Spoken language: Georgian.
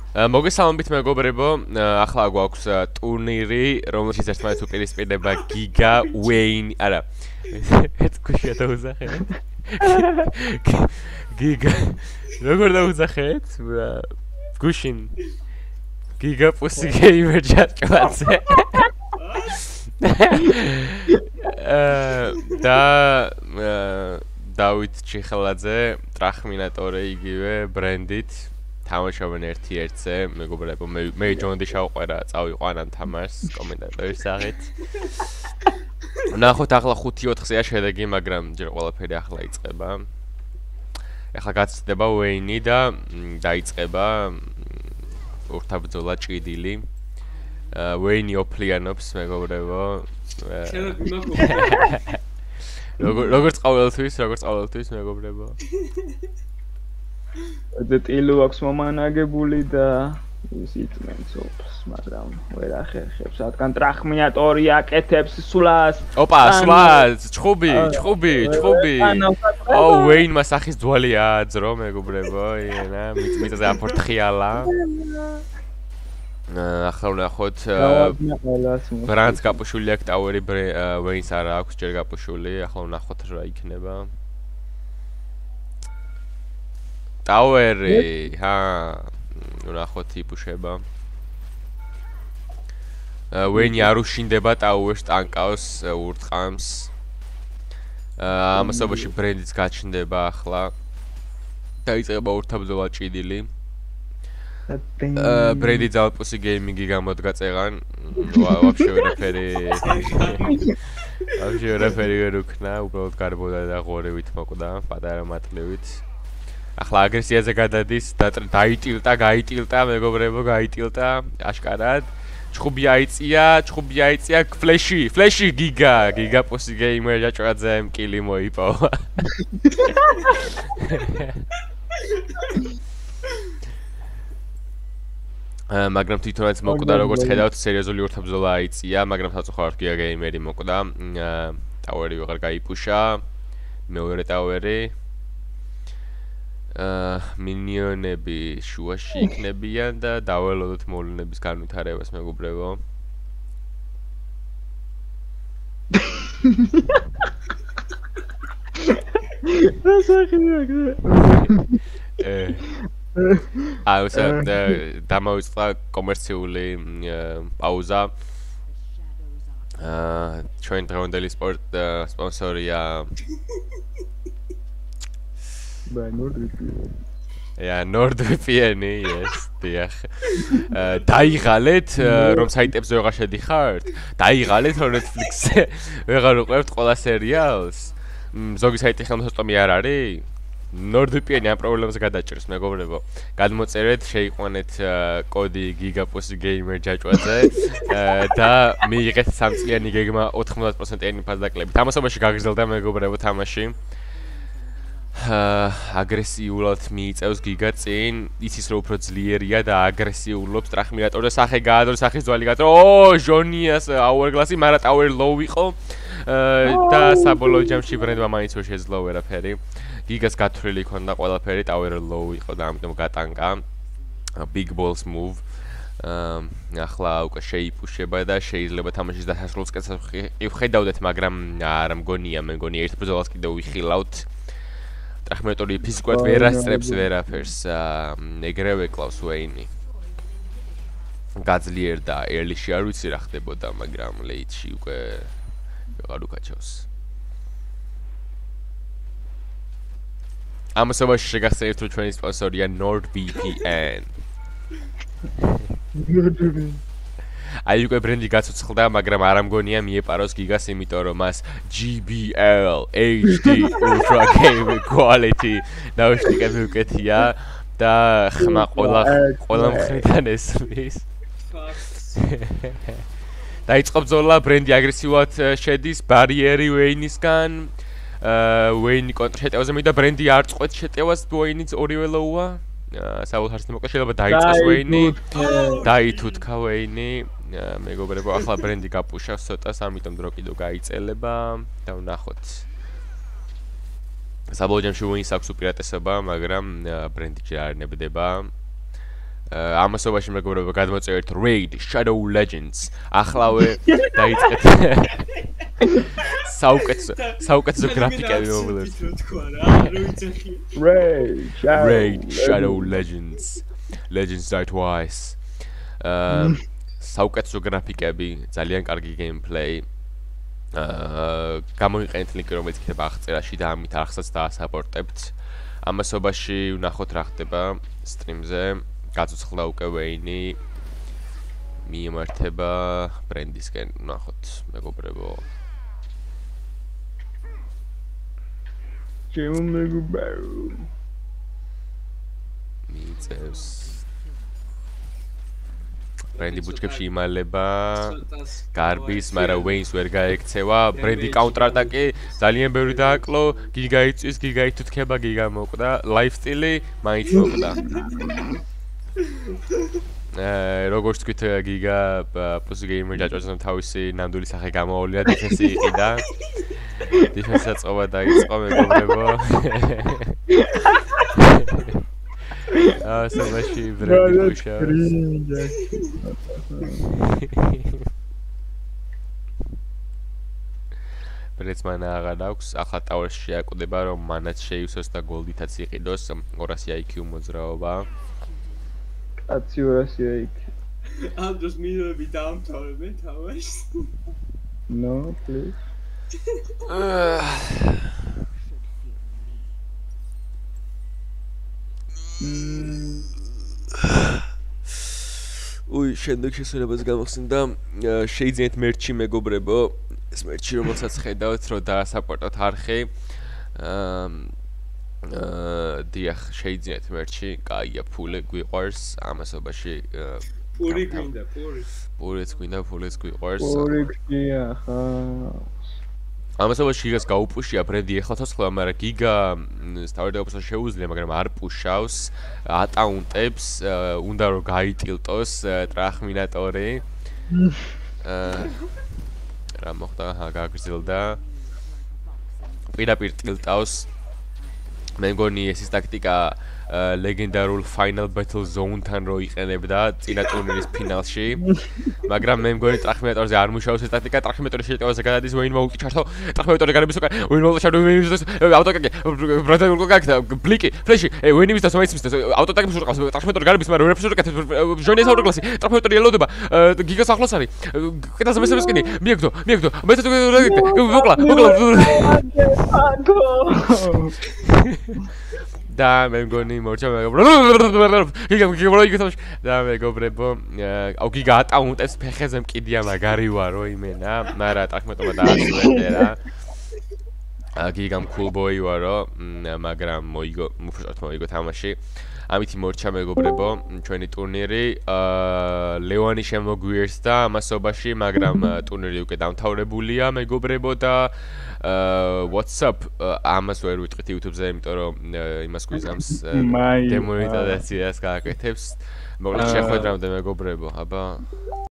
მოგესალმებით მეგობრებო, ახლა გვაქვს ტურნირი, რომელშიც ერთმანეთს უპირისპირდება Giga, Vayneit, არა. ეს გუშია დაუზახეთ. Giga. როგორ დაუზახეთ? გუშინ. Giga pussy gamer Jachvadze. Davit Chixladze, TraXmiNaTorr იგივე brandit. თამაშობენ ერთ-ერთზე, მეგობრებო, მე ჯონდი შავყერა, წავიყვანან თამაშს კომენტატორის სახით. ნახოთ ახლა 5-4-ია შედეგი, მაგრამ ჯერ ყველაფერი ახლა იწყება. ახლა გაცდება Vayneit და დაიწყება ურთაბრძოლა ჭიდილი. Vayneit ოფლიანობს, მეგობრებო. როგორც ყოველთვის, მეგობრებო. ტილუ აქვს მომანაგებული და ის იწმენს ოფს, მაგრამ ვერ ახერხებს, რადგან TraXmiNaTorr აკეთებს სულას. ოპა, სულას, ჩხუბი. ო, Vayneit სახის ძვალი ააძრო, მეგობრებო, ენა, მიწაზე აფორთხიალა. ახლა ვნახოთ ბრანდს გაპუშული აქვს ტაუერი, Vayneit-ს არა აქვს ჯერ გაპუშული, ახლა ვნახოთ რა იქნება. ტაუერი, ვნახოთ იპუშება. Vayneit არ უშინდება ტაუერს, ტანკავს, ურტყამს. ამასობაში brandit-ს გაჩნდება ახლა. დაიწყება ურთაბრძოლა ჭიდილი. brandit ძალპუსი გეიმინგი გამოდგა წეღან. ვაფშე ვერაფერი ვერ უქნა, უბრალოდ გარბოდა და ღორევით მოკვდა, პატარა მატლივით. ახლა აგრესიაზე გადადის, გაიტილტა, მეგობრებო, აშკარად. ჩხუბი აიწია, ფლეში, Giga pussy gamer Jachvadze მკილი მოიპოვა. მაგრამ თვითონაც მოკვდა, როგორც ხედავთ, სერიოზული ურთაბრძოლა აიწია, მაგრამ საწუხაროდ Giga gamer-ი მოკვდა. ტაუერი ვეღარ გაიპუშა. მეორე ტაუერი. მინიონები შუაში იქნებიან და დაველოდოთ მოვლენების განვითარებას, მეგობრებო. დამოიწყდა კომერციული პაუზა. ჩვენ დღევანდელი სპორტ სპონსორია NordVPN, yes, დიახ. დაიღალეთ, რომ საიტებზე ვეღარ შედიხართ? დაიღალეთ, რომ Netflix-ზე ვეღარ უყურებთ ყველა სერიალს? ზოგი საიტი ხელმისაწვდომი არ არის? NordVPN ამ პრობლემას გადაჭერს, მეგობრებო. გადმოწერეთ, შეიყვანეთ კოდი Giga pussy gamer Jachvadze და მიიღეთ 3 წლიანი გეგმა 90%-იანი ფასდაკლებით. ამასობაში გაგრძელდა, მეგობრებო, თამაში. აგრესიულად მიიწევს Giga წინ, იცის რომ უფრო ძლიერია და აგრესიულობს TraXmiNaTorr და სახე გაადრო, სახის ძვალი გაადრო. ო, ჟონიას hourglass-ი, მაგრამ ტაუერი low იყო და საბოლოო ჯამში brand-მა მაინც ვერ შეძლო ვერაფერი. Giga-ს გათვლილი ჰქონდა ყველაფერი, ტაუერი low იყო და ამიტომ გატანკა. Big balls move. ახლა უკვე შეიპუშება და შეიძლება თამაშის დასასრულს ვხედავდეთ, მაგრამ არ მგონია, მე მგონია ერთ ბრძოლას კიდევ ვიხილავთ. TraXmiNaTorr ფიზიკურად ვერ ასწრებს ვერაფერს, ეგრევე კლავს Vayneit. გაძლიერდა early-ში არ ვიცი რა ხდებოდა, მაგრამ late-ში უკვე ვეღარ უკაჩავს. ამასობაში შეგახსენებთ, რომ ჩვენი სპონსორია NordVPN. აი უკვე ბრენდი გაცოცხლდა, მაგრამ არ ამგონია მიეპაროს Giga-ს, იმიტომ რომ მას GBL HD Ultra Game Quality დაუშტიკები უკეთია და ხმა ყველა მხრიდან ესმის. დაიწყო ბრძოლა, ბრენდი აგრესიულად შედის, ბარიერი Vayneit-სგან. Vayneit კონტრშეტევაზე მიდა, ბრენდი არ წყვეთ შეტევას, Vayneit-ს ორივე low-ა. საბოლოო მოკლე შეიძლება დაიწყოს Vayneit, დაითუთქა Vayneit. მეგობრებო, ახლა ბრენდი გაპუშავს ცოტას, ამიტომ დრო კიდევ გაიწელება და ვნახოთ. საბოლოო ჯამში Vayneit-ს აქვს უპირატესობა, მაგრამ ბრენდი ჯერ არ ნებდება. ამასობაში მეგობრებო გადმოწერთ Raid Shadow Legends. Ახლავე დაიწყეთ. საუკეთესო გრაფიკები მოგლებს. Raid Shadow Legends. Legends Die Twice. საუკეთესო გრაფიკები, ძალიან კარგი gameplay. გამოიყენეთ ლინკი რომელიც იქნება აღწერაში და ამით ახსაც დაასაპორტებთ. ამასობაში ვნახოთ რა ხდება სტრიმზე. გაწუხლა უკვე ვეინი. მიემართება ბრენდისკენ, ვნახოთ მეგობრებო. ჩემო მეგობარო. მიწევს ბრენდი ბუჩქებში იმალება გარბის, მაგრამ ვეინს ვერ გაექცევა. ბრენდი კაუნტრატაკი ძალიან ბევრი დააკლო. გიგა იწვის, გიგა ითუთქება, გიგა მოკვდა. ლაიფსტილი მაინც მოკვდა. როგორც თქვით გიგა პლუს გეიმერ ჯაჭვაძემ თავისი ნამდვილი სახე გამოავლინა დიფენსი იყიდა. დიფენსი წობა დაიწყო მეგობრებო. სულაში ბრენდი პუშავს. ბრენდს მან აღარ აქვს, ახლა ტაუერში შეაკვდება რომ მანაც შეივსოს და გოლდითაც იყიდოს 200 IQ მოძრაობა. კაცი 200 IQ. ამ დროს მინოები დაამთავრებენ თამაშს. No, please. უი, შემდეგ შესაძლებლობას გამახსენდა შეიძინეთ მერჩი მეგობრებო. ეს მერჩი რომელსაც ხედავთ რომ დაასაპორტოთ არხი. დიახ, შეიძინეთ მერჩი, კაია ფული გვიყვარს ამასობაში. პური გვინდა, პური. პურიც გვინდა, ფულიც გვიყვარს. პური გია ხა. ამასობაში გიგას გაუპუშია ბრენდი ეხლა ცოცხლება, მაგრამ გიგა სტავერდეობასა შეუძლია, მაგრამ არ პუშავს, ატაუნტებს, უნდა რომ გაიტილტოს TraXmiNaTorr-ი. რა მოხდა? გაგრძელდა. პირდაპირ ტილტავს. მე მგონი ეს ტაქტიკა legendarul final battle zone-თან რო იყენებდა წინა ტურნირის ფინალში. მაგრამ მე მგონი TraXmiNaTorr-ზე არ მუშაობს ეს ტაქტიკა. TraXmiNaTorr-ი შეეტევაზე გადადის ვეინმა ulti ჩართო. TraXmiNaTorr-ი გარების უკან ვეინმა ulti ჩართო, ვეინმის ავტოკაკი, ბრადანულ კაკთა, ბლიკი, ფლეში, ვეინმის და ვეინმის და ავტოკაკის ურყავს. TraXmiNaTorr-ი გარების, მაგრამ ვერაფერს ურყავს. ჟონიას აურკლასი. TraXmiNaTorr-ი ელოდება. გიგას ახლოს არის. კიდევ მესამესკენი. მიაგდო. მეც მოკლა. და მე მგონი მორჩა მეგობრებო. და მეგობრებო, გიგა ატაუნტებს ფეხეზე მკიდია მაგარი ვარო იმენა, მაგრამ TraXmiNaTorr-მა დაასვენდა რა. გიგამ cool-boy ვარო, მაგრამ მოიგო თამაში. ამით მორჩა მეგობრებო, ჩვენი ტურნირი. ლევანი შემოგვიერთს და ამასობაში, მაგრამ ტურნირი უკვე დამთავრებულია მეგობრებო და what's up? ამას ვერ ვიტყვით YouTube-ზე, იმიტომ რომ იმას გვიზამს დემონეტიზაციას გააკეთებს. მოგლეთ შეხვედრამდე მეგობრებო, აბა